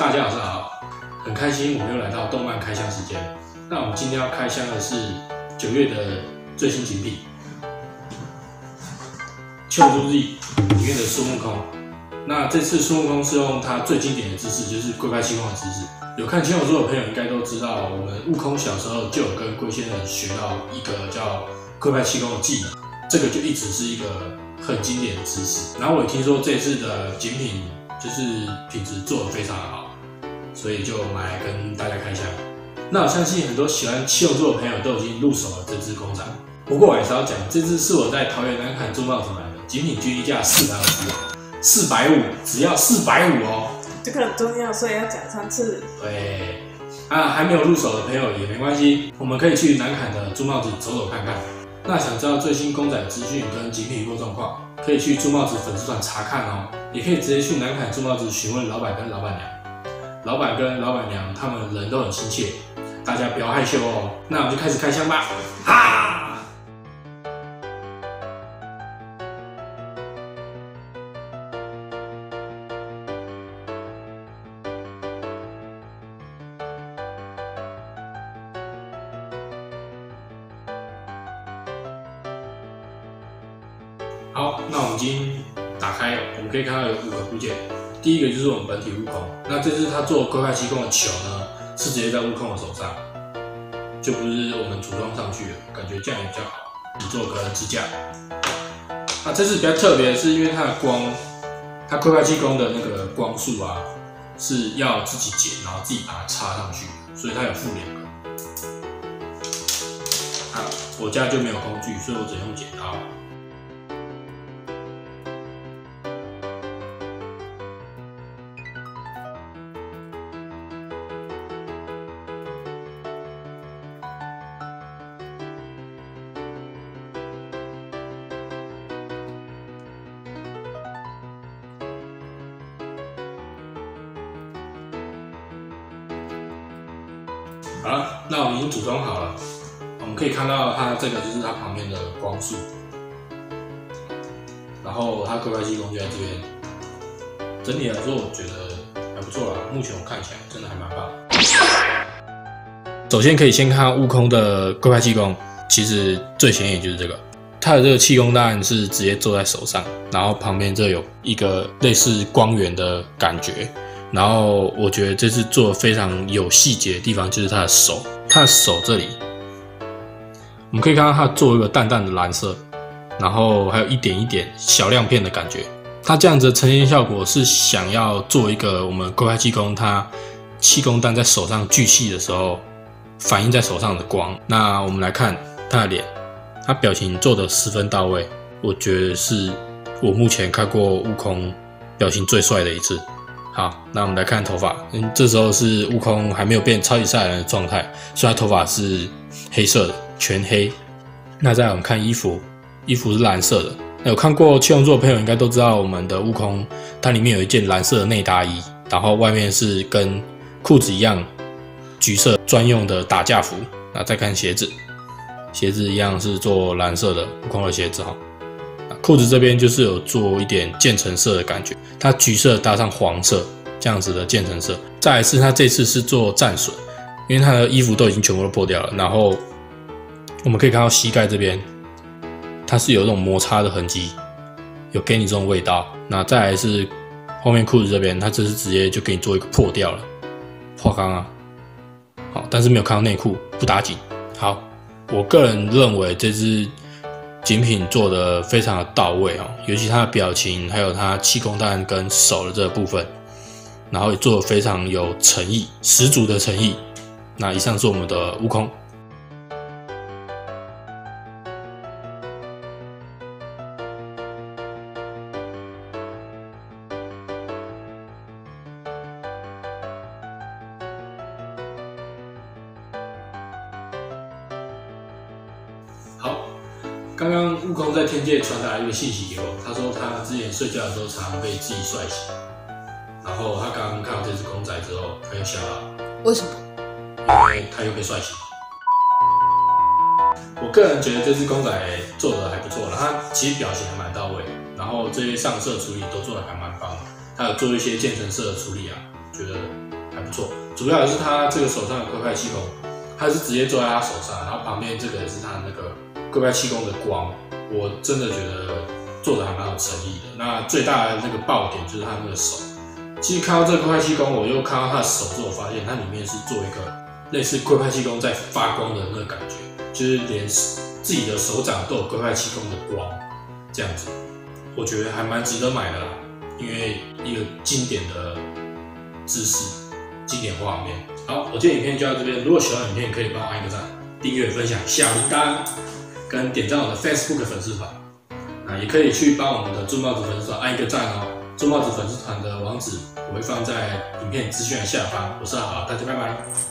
大家晚上好，很开心我们又来到动漫开箱时间。那我们今天要开箱的是9月的最新精品《秋都日》里面的孙悟空。那这次孙悟空是用他最经典的姿势，就是龟派气功的姿势。有看千手书的朋友应该都知道，我们悟空小时候就有跟龟仙人学到一个叫龟派气功的技能，这个就一直是一个很经典的姿势。然后我也听说这次的精品就是品质做得非常的好，所以就买来跟大家开箱。那我相信很多喜欢七龙珠的朋友都已经入手了这只公仔。不过我还是要讲，这只是我在桃园南崁中帽子买的，精品均一价450，450，只要450哦。 这个很重要，所以要讲3次。 对，还没有入手的朋友也没关系，我们可以去南崁的猪帽子走走看看。那想知道最新公仔资讯跟精品货状况，可以去猪帽子粉丝团查看哦，也可以直接去南崁猪帽子询问老板跟老板娘。老板跟老板娘他们人都很亲切，大家不要害羞哦。那我们就开始开箱吧，哈！好，那我们已经打开，我们可以看到有5个部件。第一个就是我们本体悟空，那这次他做龟派气功的球呢，是直接在悟空的手上，就不是我们组装上去的，感觉这样也比较好。你做个支架。那这次比较特别的是，因为它的光，它龟派气功的那个光束啊，是要自己剪，然后自己把它插上去，所以它有附2个。我家就没有工具，所以我只能用剪刀。好了，那我们已经组装好了。我们可以看到它这个就是它旁边的光束，然后它龟派气功就在这边。整体来说，我觉得还不错啦。目前我看起来真的还蛮棒的。首先可以先看悟空的龟派气功，其实最显眼就是这个。它的这个气功当然是直接做在手上，然后旁边这有一个类似光源的感觉。然后我觉得这次做的非常有细节的地方就是他的手，他的手这里，我们可以看到他做一个淡淡的蓝色，然后还有一点一点小亮片的感觉。他这样子的呈现效果是想要做一个我们龟派气功，它气功弹在手上聚气的时候反映在手上的光。那我们来看他的脸，他表情做得十分到位，我觉得是我目前看过悟空表情最帅的一次。好，那我们来看头发。这时候是悟空还没有变超级赛亚人的状态，所以他头发是黑色的，全黑。那再来我们看衣服，衣服是蓝色的。那有看过七龙珠的朋友应该都知道，我们的悟空它里面有一件蓝色的内搭衣，然后外面是跟裤子一样橘色专用的打架服。那再看鞋子，鞋子一样是做蓝色的悟空的鞋子哈。裤子这边就是有做一点渐层色的感觉，它橘色搭上黄色这样子的渐层色。再来是它这次是做战损，因为它的衣服都已经全部都破掉了，然后我们可以看到膝盖这边它是有那种摩擦的痕迹，有给你这种味道。那再来是后面裤子这边，它这是直接就给你做一个破掉了，破缸啊。好，但是没有看到内裤，不打紧。好，我个人认为这支精品做的非常的到位哦，尤其他的表情，还有他气功弹跟手的这个部分，然后也做的非常有诚意，十足的诚意。那以上是我们的悟空。好。刚刚悟空在天界传达一个信息给我，他说他之前睡觉的时候常常被自己帅醒，然后他刚刚看到这只公仔之后，他又吓到。 为什么？ 因为他又被帅醒。我个人觉得这只公仔做的还不错了，他其实表情还蛮到位，然后这些上色处理都做的还蛮棒的。他有做一些渐层色的处理啊，觉得不错。主要也是他这个手上的龟派气功，他是直接做在他手上，然后旁边这个也是他那个龟派气功的光，我真的觉得做的还蛮有诚意的。那最大的那个爆点就是他那个手。其实看到这个龟派气功，我又看到他的手之后，我发现它里面是做一个类似龟派气功在发光的那个感觉，就是连自己的手掌都有龟派气功的光，这样子，我觉得还蛮值得买的啦。因为一个经典的姿势、经典画面。好，我今天影片就到这边。如果喜欢影片，可以帮我按一个赞、订阅、分享、小铃铛，跟点赞我的 Facebook 粉丝团。也可以去帮我们的猪帽子粉丝团按一个赞哦。猪帽子粉丝团的网址我会放在影片资讯的下方。我是阿豪，大家拜拜。